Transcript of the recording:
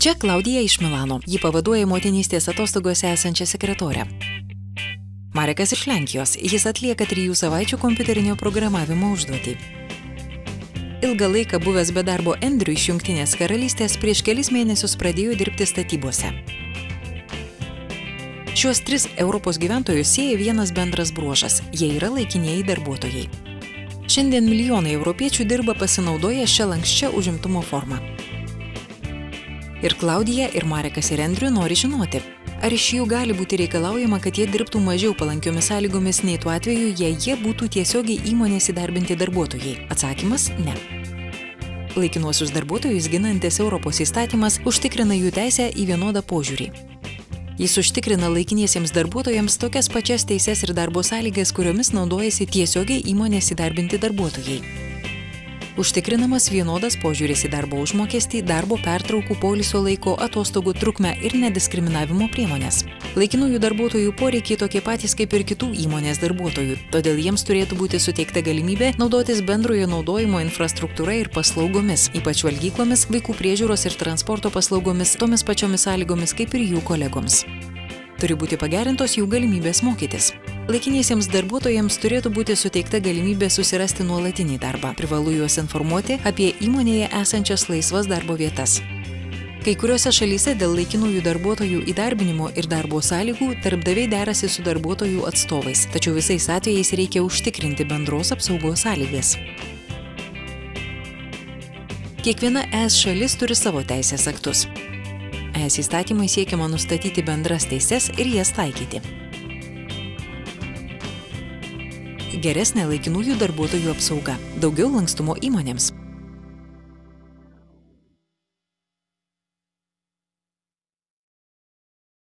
Čia Klaudija iš Milano. Ji pavaduoja motinystės atostogose esančią sekretorę. Marekas iš Lenkijos. Jis atlieka 3 savaičių kompiuterinio programavimo užduotį. Ilgą laiką buvęs be darbo Andrew iš Jungtinės karalystės prieš kelis mėnesius pradėjo dirbti statybose. Šiuos 3 Europos gyventojus sieja vienas bendras bruožas – jie yra laikinieji darbuotojai. Šiandien milijonai europiečių dirba pasinaudoję šią lanksčią užimtumo formą. Ir Klaudija, ir Marekas, ir Andrew nori žinoti, ar iš jų gali būti reikalaujama, kad jie dirbtų mažiau palankiomis sąlygomis nei tuo atveju, jei jie būtų tiesiogiai įmonės įdarbinti darbuotojai. Atsakymas – ne. Laikinuosius darbuotojus ginantis Europos įstatymas užtikrina jų teisę į vienodą požiūrį. Jis užtikrina laikiniesiems darbuotojams tokias pačias teises ir darbo sąlygas, kuriomis naudojasi tiesiogiai įmonės įdarbinti darbuotojai. Užtikrinamas vienodas požiūris į darbo užmokestį, darbo pertraukų, poilsio laiko, atostogų trukmę ir nediskriminavimo priemonės. Laikinųjų darbuotojų poreikiai tokie patys kaip ir kitų įmonės darbuotojų, todėl jiems turėtų būti suteikta galimybė naudotis bendrojo naudojimo infrastruktūra ir paslaugomis, ypač valgyklomis, vaikų priežiūros ir transporto paslaugomis, tomis pačiomis sąlygomis kaip ir jų kolegoms. Turi būti pagerintos jų galimybės mokytis. Laikiniesiems darbuotojams turėtų būti suteikta galimybė susirasti nuolatinį darbą. Privalu juos informuoti apie įmonėje esančias laisvas darbo vietas. Kai kuriuose šalyse dėl laikinųjų darbuotojų įdarbinimo ir darbo sąlygų darbdaviai derasi su darbuotojų atstovais, tačiau visais atvejais reikia užtikrinti bendros apsaugos sąlygas. Kiekviena ES šalis turi savo teisės aktus. ES įstatymai siekiama nustatyti bendras teises ir jas taikyti. Geresnė laikinųjų darbuotojų apsauga, daugiau lankstumo įmonėms.